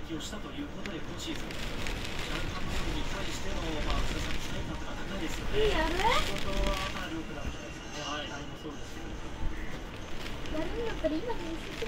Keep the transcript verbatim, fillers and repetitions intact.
撃をしたということで今シーズンジャンカンボールに対してのまあ津田さん期待感が高いですよね。 やる？ 仕事はかなり良くなるんじゃないですかね。はい、あれもそうですけど。 やるんだったら今に見せて。